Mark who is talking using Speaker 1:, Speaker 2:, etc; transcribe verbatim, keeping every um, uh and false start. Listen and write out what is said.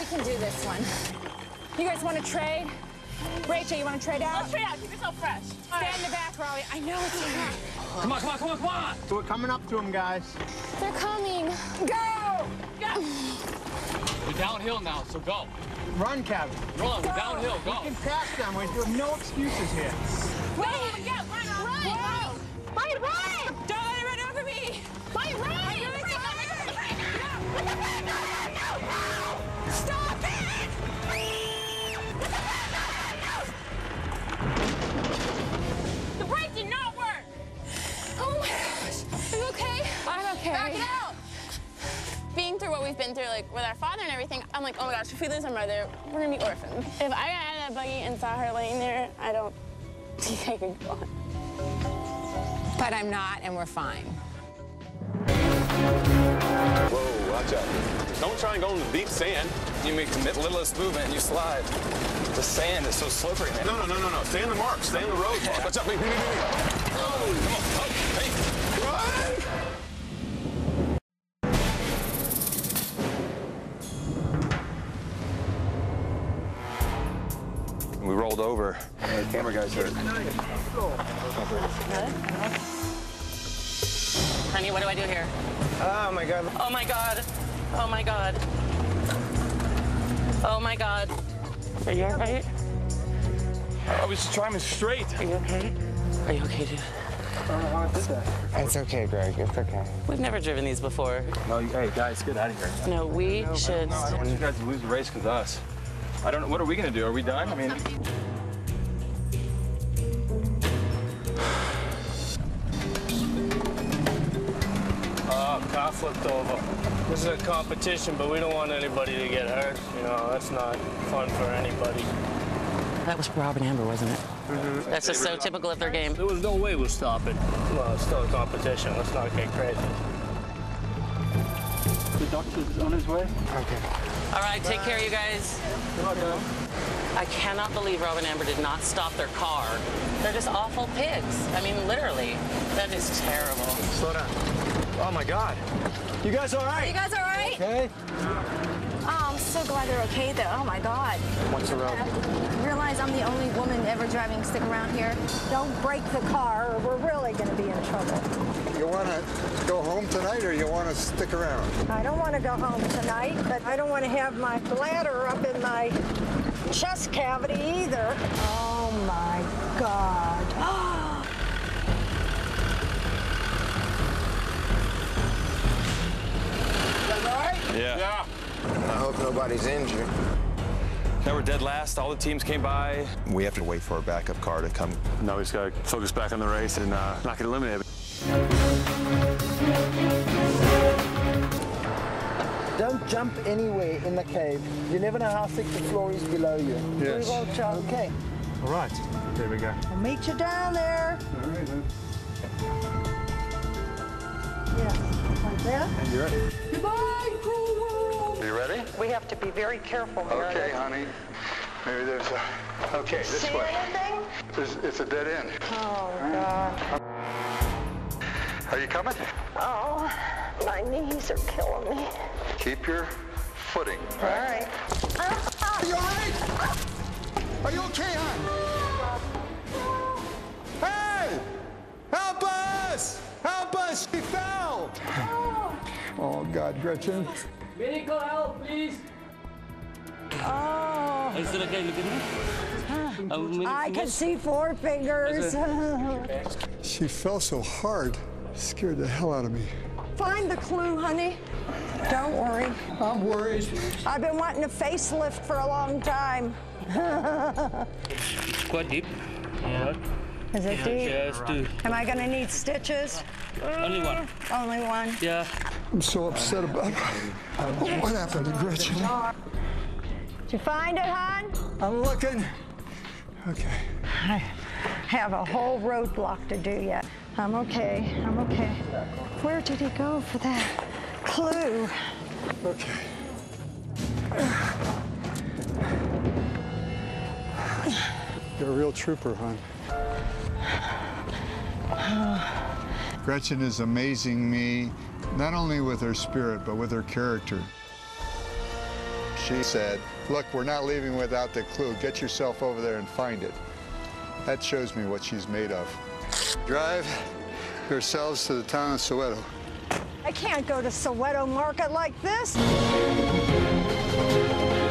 Speaker 1: can do this one. You guys want to trade? Rachel, you want to trade out?
Speaker 2: Let's trade out. Keep yourself fresh.
Speaker 1: Stay in the back, Raleigh. I know it's hard.
Speaker 3: Come on, come on, come on, come on!
Speaker 4: So we're coming up to them, guys.
Speaker 1: They're coming. Go!
Speaker 2: Go!
Speaker 3: We're downhill now, so go.
Speaker 4: Run, Kevin.
Speaker 3: Run, we're downhill, go.
Speaker 4: We can pass them. We have no excuses here.
Speaker 2: Wait! Go! Run! Run! Run! Mike, run!
Speaker 1: Don't let it run over me!
Speaker 2: Mike, run!
Speaker 1: Are you really coming?
Speaker 2: Stop it! The brake did not work!
Speaker 1: Oh my gosh. Are you okay? I'm okay.
Speaker 2: Back it out! Being through what we've been through, like, with our father and everything, I'm like, oh my gosh, if we lose our mother, we're gonna be orphans. If I got out of that buggy and saw her laying there, I don't think I could go on.
Speaker 1: But I'm not, and we're fine.
Speaker 5: Whoa, watch out. Don't try and go in the deep sand. You make the littlest movement and you slide. The sand is so slippery, man. No, no, no, no, no. Stay in the mark. Stay in the road. Yeah. Watch out. Wait, wait, wait, wait. Oh, come on. Oh, hey. Run! We rolled over. Hey, the camera guy's hurt.
Speaker 6: Honey, what do I do here?
Speaker 4: Oh, my God.
Speaker 6: Oh, my God. Oh, my God. Oh, my God. Are you all right?
Speaker 5: I was just driving straight.
Speaker 6: Are you okay? Are you okay, dude?
Speaker 4: I don't know how I did that. It's okay, Greg. It's okay.
Speaker 6: We've never driven these before.
Speaker 5: No, hey, guys, get out of here.
Speaker 6: No, we
Speaker 5: no,
Speaker 6: should...
Speaker 5: No, I don't want you guys to lose the race because of us. I don't know. What are we going to do? Are we done? I mean...
Speaker 7: Uh, car flipped over. This is a competition, but we don't want anybody to get hurt. You know, that's not fun for anybody.
Speaker 6: That was Rob and Amber, wasn't it?
Speaker 7: Mm-hmm.
Speaker 6: That's just so typical of their game.
Speaker 7: There was no way we'll stop it. Well, it's still a competition. Let's not get crazy.
Speaker 4: The doctor's on his way? Okay.
Speaker 6: All right, take care, you guys. I cannot believe Rob and Amber did not stop their car. They're just awful pigs. I mean, literally. That is terrible.
Speaker 4: Slow down. Oh, my God. You guys all right?
Speaker 1: Are you guys all right?
Speaker 4: Okay.
Speaker 1: Oh, I'm so glad they're okay, though. Oh, my God.
Speaker 4: What's the road?
Speaker 1: Realize I'm the only woman ever driving stick around here.
Speaker 8: Don't break the car or we're really going to be in trouble.
Speaker 9: You want to go home tonight or you want to stick around?
Speaker 8: I don't want to go home tonight, but I don't want to have my bladder up in my chest cavity either. Oh, my God.
Speaker 5: Yeah. Yeah.
Speaker 9: I hope nobody's injured.
Speaker 5: Now we're dead last. All the teams came by.
Speaker 9: We have to wait for a backup car to come.
Speaker 5: Now we just got to focus back on the race and uh, not get eliminated.
Speaker 4: Don't jump anywhere in the cave. You never know how thick the floor is below you.
Speaker 9: Yes.
Speaker 4: We won't jump. Okay.
Speaker 9: All right. There we go.
Speaker 8: I'll meet you down there.
Speaker 9: All right, then.
Speaker 8: Yeah, like that.
Speaker 9: And you're ready.
Speaker 8: Goodbye, cruel world.
Speaker 9: Are you ready?
Speaker 8: We have to be very careful, Meredith.
Speaker 9: Okay, honey. Maybe there's a... Okay, this
Speaker 8: See
Speaker 9: way.
Speaker 8: anything?
Speaker 9: There's, it's a dead end.
Speaker 8: Oh, God.
Speaker 9: Are you coming?
Speaker 8: Oh, my knees are killing me.
Speaker 9: Keep your footing.
Speaker 8: All right.
Speaker 9: Are you all right? Are you okay, hon? Hey! Help us! Help us! She fell! Oh, God, Gretchen.
Speaker 7: Medical help, please.
Speaker 8: Oh.
Speaker 7: Is it okay? Look at me.
Speaker 8: I can see four fingers.
Speaker 9: She fell so hard. Scared the hell out of me.
Speaker 8: Find the clue, honey. Don't worry.
Speaker 9: I'm worried.
Speaker 8: I've been wanting a facelift for a long time.
Speaker 7: Quite deep. Yeah.
Speaker 8: Is it deep?
Speaker 7: Yeah, it's two.
Speaker 8: Am I going to need stitches?
Speaker 7: Only one.
Speaker 8: Only one?
Speaker 7: Yeah.
Speaker 9: I'm so upset about what happened to Gretchen.
Speaker 8: Did you find it, hon?
Speaker 9: I'm looking. Okay.
Speaker 8: I have a whole roadblock to do yet. I'm okay. I'm okay. Where did he go for that clue?
Speaker 9: Okay. You're a real trooper, hon. Gretchen is amazing me, not only with her spirit, but with her character. She said, look, we're not leaving without the clue. Get yourself over there and find it. That shows me what she's made of. Drive yourselves to the town of Soweto.
Speaker 8: I can't go to Soweto Market like this.